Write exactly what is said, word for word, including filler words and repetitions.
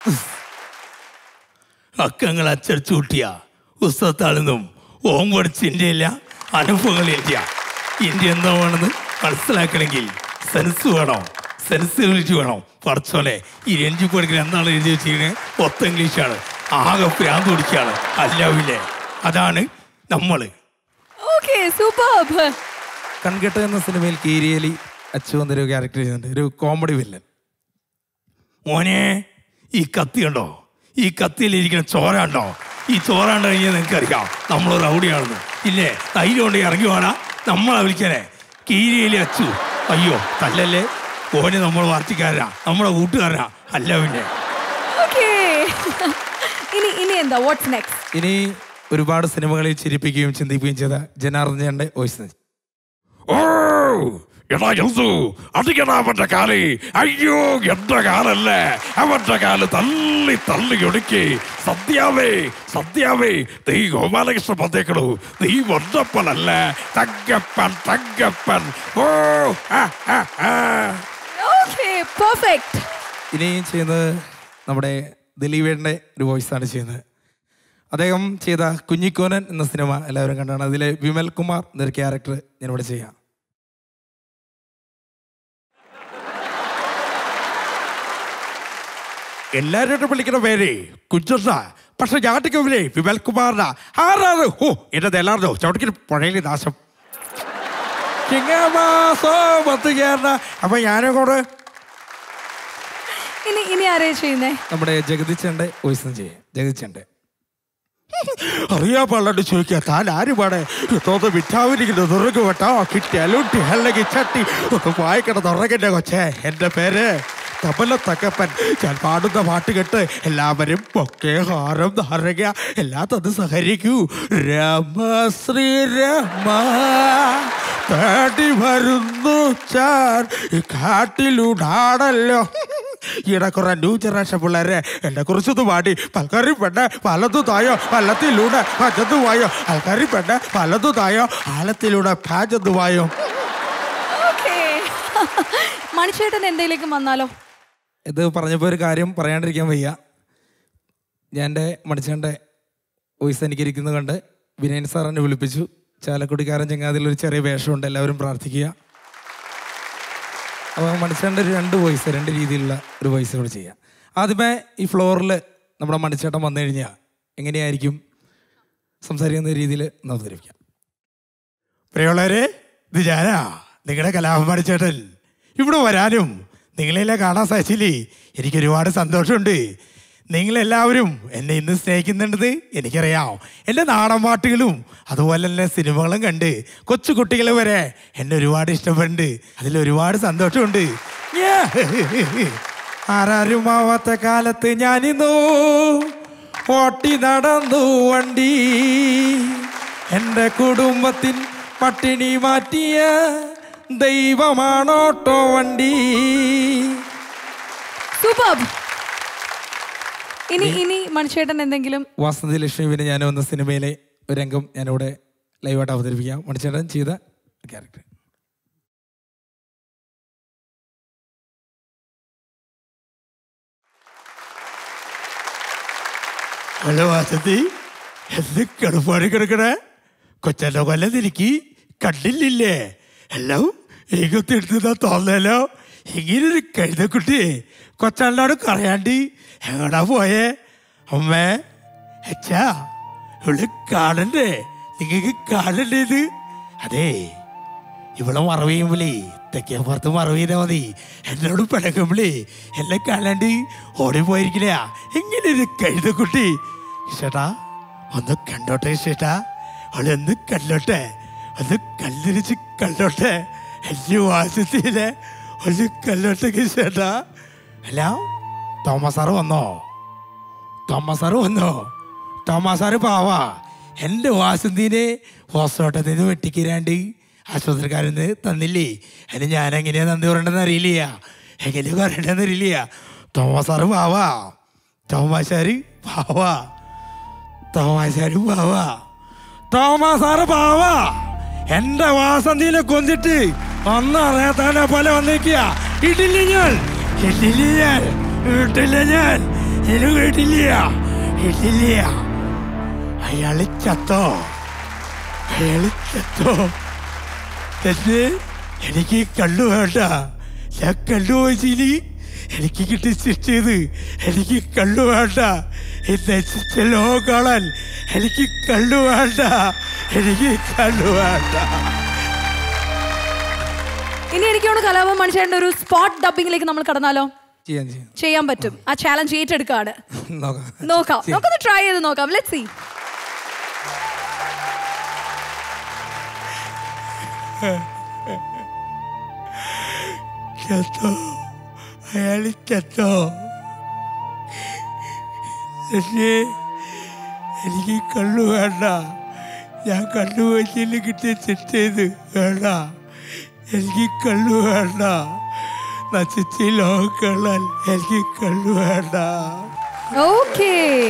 അക്കങ്ങൾ അച്ചടിച്ചു കൂട്ടിയ പുസ്തകത്താളെന്നും ഓം പഠിച്ച് ഇന്ത്യയില്ല അനുഭവങ്ങളില്ല. ഇന്ത്യ എന്താണെന്ന് മനസ്സിലാക്കണമെങ്കിൽ സെൻസ് വേണം, സെൻസിബിലിറ്റി വേണം. പഠിച്ചോലെ ഈ രഞ്ജി പഠിക്കുന്ന എന്താണ് എഴുതി വെച്ചിരിക്കുന്നത്? ഒത്ത ഇംഗ്ലീഷാണ്, ആകെ പ്രാന്ത് പിടിക്കുകയാണ്. അല്ലാവില്ലേ? അതാണ് നമ്മള്. കൺകെട്ട് എന്ന സിനിമയിൽ കീരിയലി അച്ചു എന്നൊരു ക്യാരക്ടർ ചെയ്യുന്നുണ്ട്, ഒരു കോമഡി വില്ലൻ. മോനെ, ഈ കത്തി കണ്ടോ? ഈ കത്തിയിലിരിക്കുന്ന ചോര കണ്ടോ? ഈ ചോര കണ്ടു കഴിഞ്ഞാൽ നിനക്കറിയാം നമ്മൾ റൗഡിയാണെന്ന്. ഇല്ലേ? ധൈര്യം കൊണ്ട് ഇറങ്ങി വേണ നമ്മളെ വിളിക്കാനേ കീരിയലി അച്ചു. അയ്യോ തല്ലല്ലേ, ഓന് നമ്മൾ പാർട്ടിക്കാരനാ, നമ്മളെ കൂട്ടുകാരനാ. അല്ല പിന്നെ ഇനി ഒരുപാട് സിനിമകളിൽ ചിരിപ്പിക്കുകയും ചിന്തിക്കുകയും ചെയ്ത ജനാർദ്ദനന്റെ വോയിസ്. ഓ എടാ എന്തോ അടിക്കണ അവന്റെ കാല്. അയ്യോ എന്റെ കാലല്ലേ, അവന്റെ കാല് തള്ളി തള്ളി ഒടുക്കി. സത്യാവേ സത്യാവേ, നീ ഗോപാലകൃഷ്ണൻ വന്നേക്കണു, നീ വന്നപ്പനല്ലേ തങ്കപ്പൻ തങ്കപ്പൻ. ഓ ഇനി ചെയ്യുന്നത് നമ്മുടെ ദിലീപേട്ടൻ്റെ ഒരു വോയിസാണ് ചെയ്യുന്നത്. അദ്ദേഹം ചെയ്ത കുഞ്ഞിക്കോനൻ എന്ന സിനിമ എല്ലാവരും കണ്ടാണ്. അതിലെ വിമൽ കുമാർ എന്നൊരു ക്യാരക്ടർ ഞാനിവിടെ ചെയ്യാം. എല്ലാവരും വിളിക്കുന്ന പേര് കുഞ്ചുണ്ട, പക്ഷെ ഞാട്ടിക്കവരെ വിമൽ കുമാറിനാ. ആരാണ്? ഓ എന്നത് എല്ലാവരും ചവിട്ടിക്ക് പുഴയിൽ നാശം. അപ്പൊ ഞാനും കൂടെ നമ്മുടെ ജഗദീച്ചന്റെ വോയിസ് ചെയ്യാം. ജഗദീച്ചന്റെ അറിയാ പള്ളണ്ട് ചോദിക്കുക, താൻ ആരുമാണ്? തോന്ന് വിറ്റാവിരിക്കുന്നു തുറകു വെട്ടോ കിട്ടിയാലൂട്ടി അല്ലെങ്കിൽ ചട്ടി ഒന്ന് വായിക്കണം തുറകന്റെ കൊച്ചേ. എൻ്റെ പേര് തബല തക്കപ്പൻ. ഞാൻ പാടുന്ന പാട്ട് കേട്ട് എല്ലാവരും ഒക്കെ ഹാരം ധാരക എല്ലാം തന്ന് സഹരിക്കൂ. രമ ശ്രീരമ തേടി വരുന്നു ചാൻ കാട്ടിലൂടാണല്ലോ. ഈടെ കുറെ ന്യൂ ജനറേഷൻ പിള്ളേരെ എന്നെ കുറിച്ചൊന്ന് പാടി. പൽക്കറി പെണ്ണ പലതു തായോ പല്ലത്തിലൂടെ പഞ്ചതു വായോ. ആൾക്കാരി പെണ്ണ പലതു തായോ ആലത്തിലൂടെ പാചതു വായോ. മണിച്ചേട്ടൻ എന്തെങ്കിലും വന്നാലോ? ഇത് പറഞ്ഞപ്പോൾ ഒരു കാര്യം പറയാണ്ടിരിക്കാൻ വയ്യ. ഞാൻ എൻ്റെ മണിച്ചേട്ടൻ്റെ വോയിസ് എനിക്കിരിക്കുന്നത് കണ്ട് വിനയൻ സാർ എന്നെ വിളിപ്പിച്ചു. ചാലക്കുടിക്കാരൻ ചങ്ങാതിലൊരു ചെറിയ വേഷമുണ്ട്, എല്ലാവരും പ്രാർത്ഥിക്കുക. അപ്പോൾ മണിച്ചേട്ടൻ്റെ ഒരു രണ്ട് വോയിസ്, രണ്ട് രീതിയിലുള്ള ഒരു വോയിസ് കൂടെ ചെയ്യാം. ആദ്യമേ ഈ ഫ്ലോറിൽ നമ്മുടെ മണിച്ചേട്ടൻ വന്നു കഴിഞ്ഞാൽ എങ്ങനെയായിരിക്കും സംസാരിക്കുന്ന രീതിയിൽ അവതരിപ്പിക്കാം. പ്രിയമുള്ളവരെ, ഇത് ഞാനാ നിങ്ങളുടെ കലാപം മണിച്ചേട്ടൻ. ഇവിടെ വരാനും നിങ്ങളെല്ലാം കാണാൻ സാധിച്ചില്ലേ, എനിക്കൊരുപാട് സന്തോഷമുണ്ട്. നിങ്ങളെല്ലാവരും എന്നെ ഇന്ന് സ്നേഹിക്കുന്നുണ്ടത് എനിക്കറിയാം. എൻ്റെ നാടൻ പാട്ടുകളും അതുപോലെ തന്നെ സിനിമകളും കണ്ട് കൊച്ചു കുട്ടികൾ വരെ എന്നെ ഒരുപാട് ഇഷ്ടപ്പെടുന്നുണ്ട്. അതിലൊരുപാട് സന്തോഷമുണ്ട്. ആരാരുമാവാത്ത കാലത്ത് ഞാനിന്നു ഓട്ടി നടന്നു വണ്ടി. എൻ്റെ കുടുംബത്തിൻ പട്ടിണി മാറ്റിയ ദൈവമാണോട്ടോ വണ്ടി. സൂപ്പർ. ഇനി ഇനി മണിച്ചേട്ടൻ എന്തെങ്കിലും. വാസന്തി ലക്ഷ്മി പിന്നെ ഞാൻ വന്ന സിനിമയിലെ ഒരു രംഗം ഞാനിവിടെ ലൈവായിട്ട് അവതരിപ്പിക്കാം. മണിച്ചേട്ടൻ ചെയ്ത ക്യാരക്ടർ. ഹലോ വാസന്തി, എന്ത് കടുപ്പാടി കിടക്കണേ? കൊച്ചൻ്റെ കൊല്ലത്തിരിക്കി കണ്ടില്ലേ? എല്ലാം ഏകത്തെടുത്താ തോന്നലോ. ഇങ്ങനൊരു കഴുതക്കുട്ടി കൊച്ചാളോട് പറയാണ്ടി എങ്ങടാ പോയേ? അമ്മേ അച്ഛാ ഇവിടെ കാണണ്ടേ? നിങ്ങൾക്ക് കാണണ്ടേ ഇത്? അതെ, ഇവിടെ മറവ് ചെയ്യുമ്പോളേ തെക്കേ പുറത്ത് മറവ് ചെയ്താൽ മതി. എന്നോട് പിടക്കുമ്പോളേ എല്ലാം കാണാണ്ട് ഓടിപ്പോയിരിക്കില്ല. ഇങ്ങനൊരു കഴുതക്കുട്ടി. ചേട്ടാ ഒന്ന് കണ്ടോട്ടെ ചേട്ടാ, അവളൊന്ന് കണ്ടോട്ടെ, ഒന്ന് കല്ലിരിച്ച് കണ്ടോട്ടെ. എൻ്റെ വാസത്തിലെ ഒന്ന് കല്ലോട്ടേക്ക് ചേട്ടാ. അല്ല തോമസ് സാറ് വന്നോ? തോമസ് സാറ് വന്നോ? തോമസ് സാറ് പാവാ. എൻ്റെ വാസന്തിനെ ഹോസ്പിറ്റലിൽ നിന്ന് വെട്ടിക്കിരാണ്ട് ആശുപത്രിക്കാരെന്ന് തന്നില്ലേ? അതിന് ഞാനെങ്ങനെയാ നന്ദി പറയണ്ടെന്ന് അറിയില്ല, എങ്ങനെയാ പറയണ്ടെന്ന് അറിയില്ല. തോമസ് സാറ് പാവാ, തോമസ് സാറ് പാവാ, തോമസ് സാറ് പാവാ, തോമസ് സാറ് പാവാ. എൻ്റെ വാസന്തിനെ കൊന്നിട്ട് ഒന്നും അറിയാത്തവനെ പോലെ വന്നിരിക്കുക. ഇട്ടില്ല ഞാൻ, ഇട്ടില്ല ഞാൻ, ഇട്ടില്ല ഞാൻ. ഇത് കേട്ടില്ല കേട്ടില്ല അയാള് ചത്തോ അയാള് ചത്തോ എന്ന് എനിക്ക് കണ്ണു വേണ്ട ഞാൻ കണ്ണു വെച്ചിന് എനിക്ക് കിട്ടി ശിക്ഷത് എനിക്ക് കണ്ണു വേണ്ട നശിച്ച ലോകം കാണാൻ എനിക്ക് കണ്ണു വേണ്ട എനിക്ക് കണ്ണു വേണ്ട. ഇനി എനിക്കാണ് കലാപം മനുഷ്യന്റെ ഒരു സ്പോട്ട് ഡബിങ്ങിലേക്ക് നമ്മൾ കടന്നാലോ? ചെയ്യാം ചെയ്യാം ചെയ്യാൻ പറ്റും. ആ ചാലഞ്ച് ഏറ്റെടുക്കാണ്. നോക്കാം നോക്കാം നമുക്കൊന്ന് ട്രൈ ചെയ്ത് നോക്കാം. Let's see. ചത്തോ അയാൾ ചത്തോ എനിക്ക് കണ്ണു വേണ്ട ഞാൻ കണ്ണു വെച്ചിൽ കിട്ടിയ ശിക്ഷയത് വേണ്ട എനിക്ക് കണ്ണു വേണ്ട നശിച്ച് ലോകം കാണാൻ എനിക്ക് കണ്ണു വേണ്ട. ഓക്കേ